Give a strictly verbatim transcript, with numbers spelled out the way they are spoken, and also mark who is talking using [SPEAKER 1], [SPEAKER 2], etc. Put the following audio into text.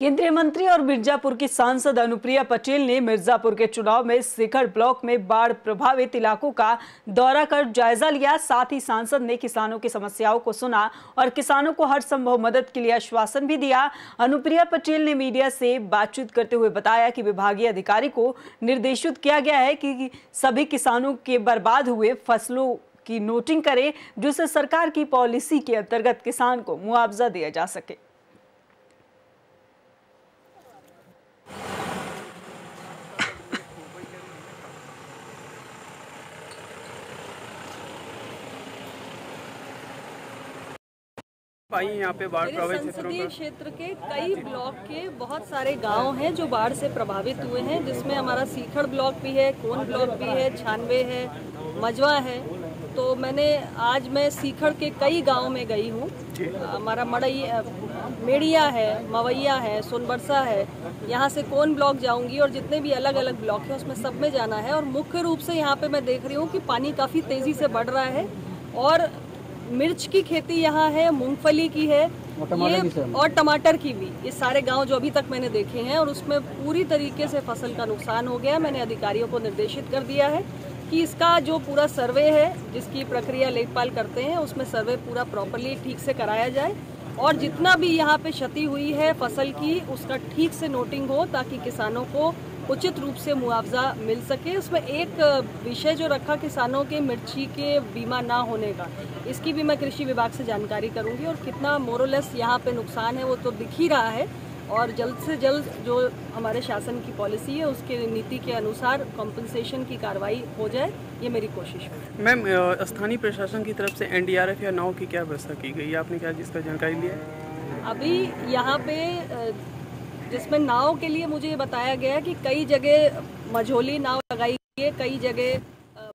[SPEAKER 1] केंद्रीय मंत्री और मिर्जापुर की सांसद अनुप्रिया पटेल ने मिर्जापुर के चुनाव में शिखर ब्लॉक में बाढ़ प्रभावित इलाकों का दौरा कर जायजा लिया। साथ ही सांसद ने किसानों की समस्याओं को सुना और किसानों को हर संभव मदद के लिए आश्वासन भी दिया। अनुप्रिया पटेल ने मीडिया से बातचीत करते हुए बताया कि विभागीय अधिकारी को निर्देशित किया गया है कि सभी किसानों के बर्बाद हुए फसलों की नोटिंग करें, जिससे सरकार की पॉलिसी के अंतर्गत किसान को मुआवजा दिया जा सके।
[SPEAKER 2] यहाँ पे बाढ़ प्रभावित
[SPEAKER 3] संसदीय क्षेत्र के कई ब्लॉक के बहुत सारे गांव हैं जो बाढ़ से प्रभावित हुए हैं, जिसमें हमारा सीखड़ ब्लॉक भी है, कोन ब्लॉक भी है, छानवे है, मजवा है। तो मैंने आज मैं सीखड़ के कई गांव में गई हूँ। हमारा मड़ई मेड़िया है, मवैया है, सोनबरसा है, यहाँ से कोन ब्लॉक जाऊंगी और जितने भी अलग अलग ब्लॉक है उसमें सब में जाना है। और मुख्य रूप से यहाँ पे मैं देख रही हूँ कि पानी काफ़ी तेज़ी से बढ़ रहा है और मिर्च की खेती यहाँ है, मूंगफली की है ये और टमाटर की भी, ये सारे गांव जो अभी तक मैंने देखे हैं। और उसमें पूरी तरीके से फसल का नुकसान हो गया। मैंने अधिकारियों को निर्देशित कर दिया है कि इसका जो पूरा सर्वे है, जिसकी प्रक्रिया लेखपाल करते हैं, उसमें सर्वे पूरा प्रॉपरली ठीक से कराया जाए और जितना भी यहाँ पे क्षति हुई है फसल की उसका ठीक से नोटिंग हो ताकि किसानों को उचित रूप से मुआवजा मिल सके। उसमें एक विषय जो रखा किसानों के मिर्ची के बीमा ना होने का, इसकी भी मैं कृषि विभाग से जानकारी करूंगी और कितना मोरलेस यहाँ पे नुकसान है वो तो दिख ही रहा है। और जल्द से जल्द जो हमारे शासन की पॉलिसी है उसके नीति के अनुसार कॉम्पनसेशन की कार्रवाई हो जाए, ये मेरी कोशिश है।
[SPEAKER 2] मैम, स्थानीय प्रशासन की तरफ से एन डी आर एफ या नाव की क्या व्यवस्था की गई है, आपने क्या जिसका जानकारी लिया है?
[SPEAKER 3] अभी यहाँ पे जिसमें नाव के लिए मुझे ये बताया गया है कि कई जगह मझोली नाव लगाई गई है, कई जगह